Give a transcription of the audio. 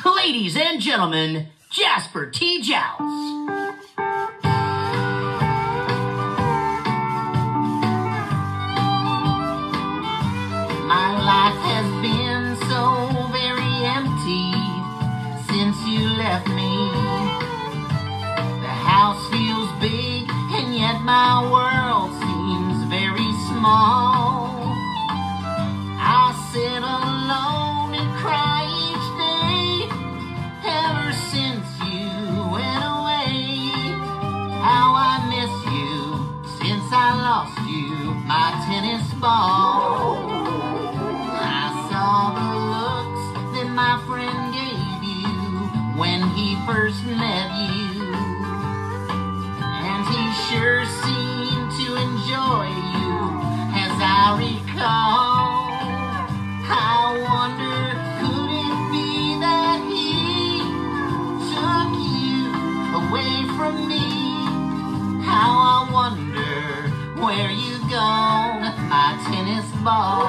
Ladies and gentlemen, Jasper T Jowls. My life has been so very empty since you left me. The house feels big and yet my world seems very small. I sit alone and cry each day ever since you went away. How I miss you since I lost you, my tennis ball. I saw the looks that my friend gave you when he first met you, and he sure seemed to enjoy you as I recall. I wonder, could it be that he took you away from me? How I wonder where you gone, my tennis ball.